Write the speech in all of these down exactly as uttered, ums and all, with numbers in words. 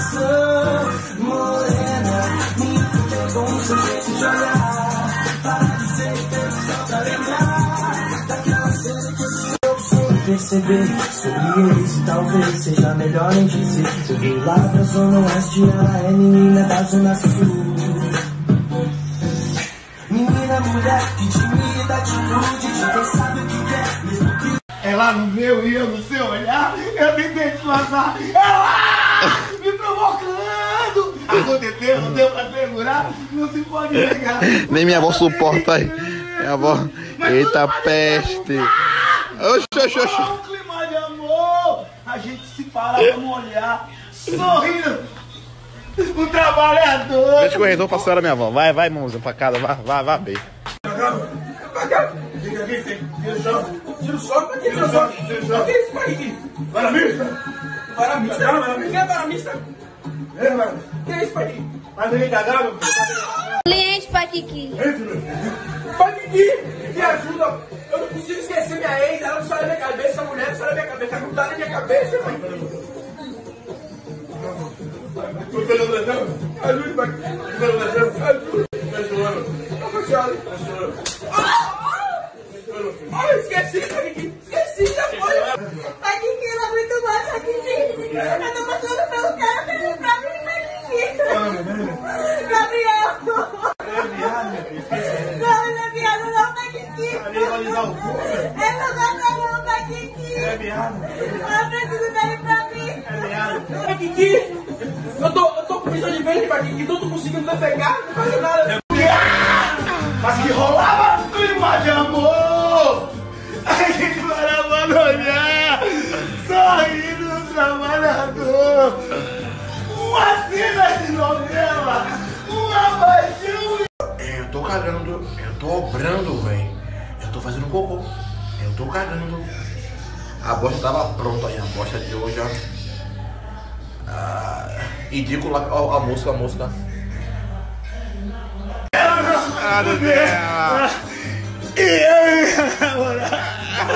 coração. Morena, me pegou um sorriso de olhar. Para de ser intenção pra lembrar daquela cena que eu vi. Perceber sobre isso, talvez seja melhor nem dizer. Eu vim lá da zona oeste, ela é menina da zona sul. Menina, mulher, que timida atitude de quem sabe o que quer, mesmo que... Ela no meu e eu no seu olhar, eu tentei disfarçar. Ela me provocando. Aconteceu, não deu pra segurar, não se pode negar. Nem minha avó suporta aí. Minha avó. Eita peste. Oxi, oxi, oxi. Um clima de amor. A gente se parava no olhar, sorrindo. O trabalhador. Deixa o corredor pra senhora, minha avó. Vai, vai, mãozinha, pra casa. Vai, vai, vai, bem. Fica aqui, tira o chão. Tira o chão, tira o chão. Tira o chão. O que é isso aí? Varamista? Varamista? Quem é varamista? É, mano. O que é isso aí? Mas ele cagava? Cliente Paquiqui. Paquiqui, me ajuda. Eu não consigo esquecer minha ex. Ela não sai da minha cabeça, a mulher não sai da minha cabeça. Tá grudada na minha cabeça, mano. O pelo desenho? Ajude, Paquiqui. O pelo desenho? Ajude. Tá chorando. Tá chorando. Ah, esqueci, Paquiqui. Esqueci, já foi. Paquiqui, ela é muito boa, Paquiqui. Eu tô passando pelo cara, pedindo pra mim, Paquiqui. Gabriel. Não, ele é viado não, Paquiqui. É meu gato não, Paquiqui. Eu preciso dele pra mim. Paquiqui, eu tô, eu tô com visão de verde, Paquiqui. Não tô conseguindo defecar, não faz nada. Mas que rolava clima de amor. A gente parava no olhar, sorrindo no trabalhador. Uma cena de novela, uma paixão. Eu tô cagando, eu tô obrando, velho. Eu tô fazendo cocô. Eu tô cagando. A bosta tava pronta aí, a bosta de hoje, ó. Ah, ridícula a, a música, a música. Ah, do dela. E eu, namorada.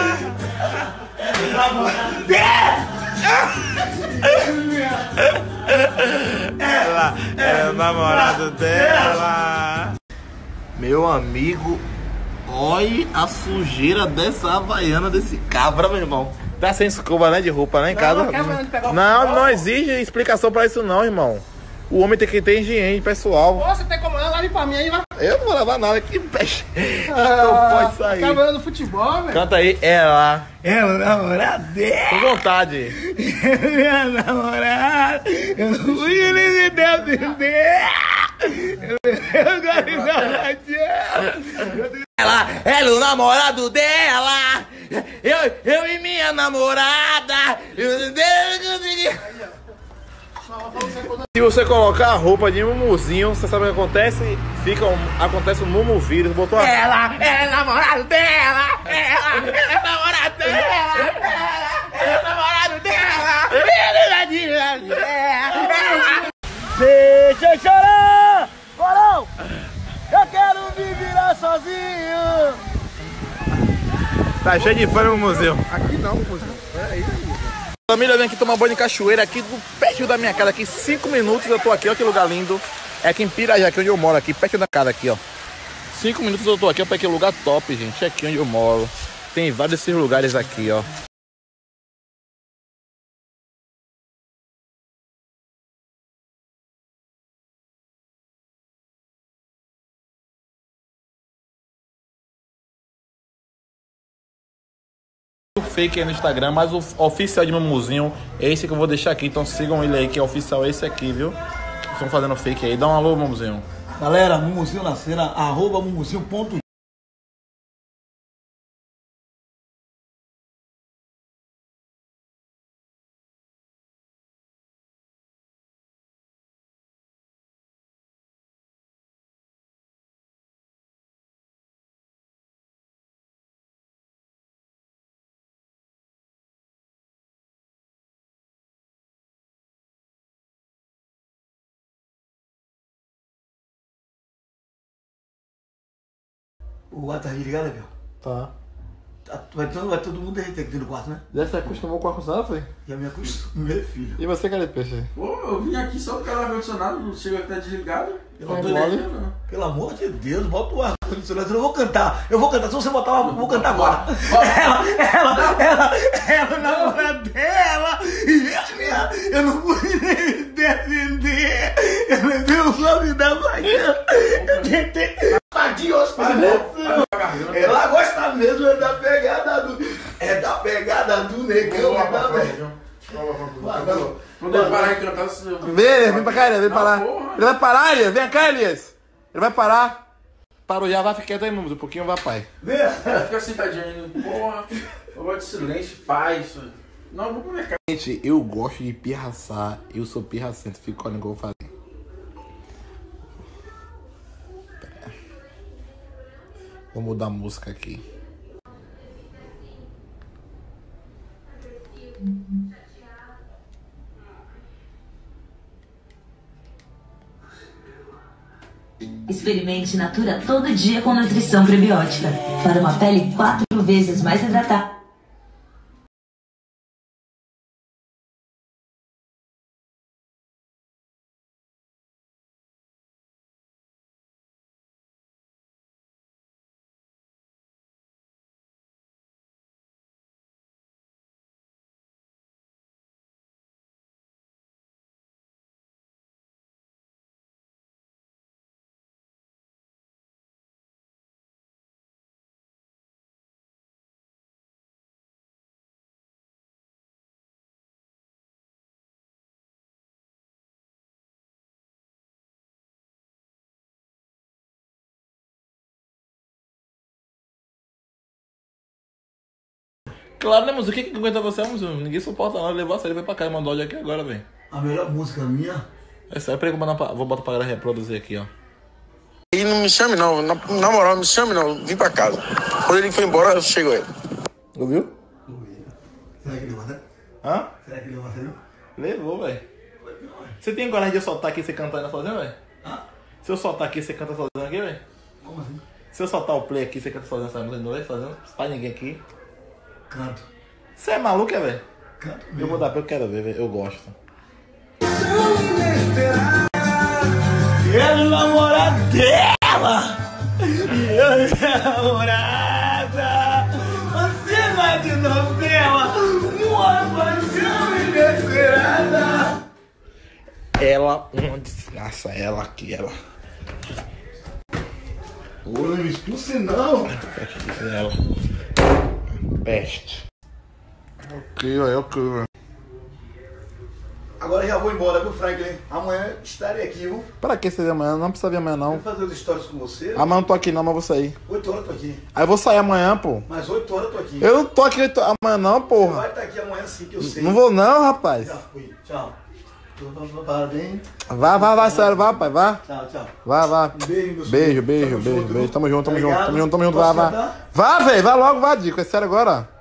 Ela é o namorado dela. Meu amigo, olha a sujeira dessa havaiana desse cabra, meu irmão. Tá sem escova, né, de roupa, né, em casa? Não, não, não exige explicação pra isso não, irmão. O homem tem que ter higiene pessoal. Pô, você tem como ela lave pra mim aí, vai. Eu não vou lavar nada, que peixe. Ah, Não pode sair. Acabando futebol, velho. Canta aí, ela. Ela, namorada dela. Com vontade. Minha namorada. Eu não fui nem defender. Eu gosto de namoradinha. Ela, ela, o namorado dela. Eu, eu e minha namorada. Eu não consegui. Se você colocar a roupa de mumuzinho, você sabe o que acontece? Fica um, acontece um mumu vírus. Botou a... Ela é namorado dela. Ela é namorado dela. Ela é namorado dela. Deixa eu chorar, Corão. Eu quero me virar sozinho. Tá cheio de fã no museu. Aqui não, museu. Peraí. Família, eu venho aqui tomar banho de cachoeira aqui do perto da minha casa, aqui cinco minutos eu tô aqui, ó que lugar lindo. É aqui em Pirajá, aqui onde eu moro, aqui perto da casa aqui, ó. Cinco minutos eu tô aqui, ó, pra aquele lugar top, gente, é aqui onde eu moro. Tem vários desses lugares aqui, ó. Fake aí no Instagram, mas o oficial de Mumuzinho é esse que eu vou deixar aqui, então sigam ele aí, que é oficial esse aqui, viu? Estão fazendo fake aí, dá um alô, Mumuzinho. Galera, Mumuzinho na cena, arroba mumuzinho ponto O ar tá ligado, meu? Tá. Vai, vai todo mundo derreter aqui no quarto, né? Já se acostumou com o ar-condicionado, foi? Já me acostumei, filho. E você, cadê peixe? Pô, eu vim aqui só porque o ar-condicionado não chega a estar desligado. Eu não tô mole. energia, não. Pelo amor de Deus, bota o ar-condicionado. Eu não vou cantar. Eu vou cantar. Se você botar o ar, eu vou cantar agora. Ela, ela, ela, ela, namorada dela. E a minha, eu não pude nem defender. Eu levei o nome da Baiana. Eu tentei. Adiós, ela gosta mesmo é da pegada do. É da pegada do negão, é da velho. Quando eu parar de cantar, você. Vem, vem pra cá, Elias, vem parar. porra. Ele vai parar, Elias? Vem cá, Elias. Ele vai parar. Parou já, vai ficar quieto aí, mano. Um pouquinho vai, pai. Vai ficar sentadinho ainda. Porra, eu gosto de silêncio, paz. Não, eu vou pro mercado. Gente, eu gosto de pirraçar. Eu sou pirracento. Fica olhando o que eu vou fazer. Vou mudar a música aqui. Experimente Natura todo dia com nutrição prebiótica. Para uma pele quatro vezes mais hidratada. Claro, né, moço? O que que aguenta você, moço? Ninguém suporta não. Ele levou a sério, vai pra cá e mandou áudio aqui agora, velho. A melhor música minha. É sério, peraí que eu vou, pra, vou botar pra galera reproduzir aqui, ó. E não me chame não, na, na moral, não me chame não, vim pra casa. Quando ele foi embora, eu chego aí. Ouviu? Será que levou a sério? Hã? Será que levou a sério? Levou, velho. Você tem coragem de eu soltar aqui e você cantar ainda sozinho, velho? Hã? Se eu soltar aqui, você canta sozinho aqui, velho? Como assim? Se eu soltar o play aqui, você canta sozinho essa música de novo, sozinho? Pra ninguém aqui. Canto. Você é maluco, é, velho? Canto Eu vou dar pra eu quero ver, velho. Eu gosto. Era o namorado dela. E eu namorada. Você vai de novela. Uma paixão inesperada. Ela, uma desgraça, ela aqui, ela. Ô, não me expulse não. Ela. Peste. Ok, velho, ok, velho. Agora já vou embora, viu, Franklin? Amanhã estarei aqui, viu? Pra que você vir amanhã? Não precisa vir amanhã, não. Vou fazer os stories com você. Amanhã eu não tô aqui, não, mas eu vou sair. Oito horas eu tô aqui. Aí eu vou sair amanhã, pô. Mas oito horas eu tô aqui. Eu não tô aqui oito- amanhã, não, Você porra. vai estar aqui amanhã sim, que eu sei. Não vou, não, rapaz. Já fui. Tchau. Parabéns. Vá, vá, vá, sério, vá, pai, vá. Tchau, tchau. Vá, vá. Um beijo, meu Beijo, filho. beijo, Tamo beijo, junto, beijo. Tamo junto, tamo junto, Obrigado. tamo junto, tamo junto. Posso Vá, vá. cantar? Vá, velho, vá logo, vá, Dico. É sério agora.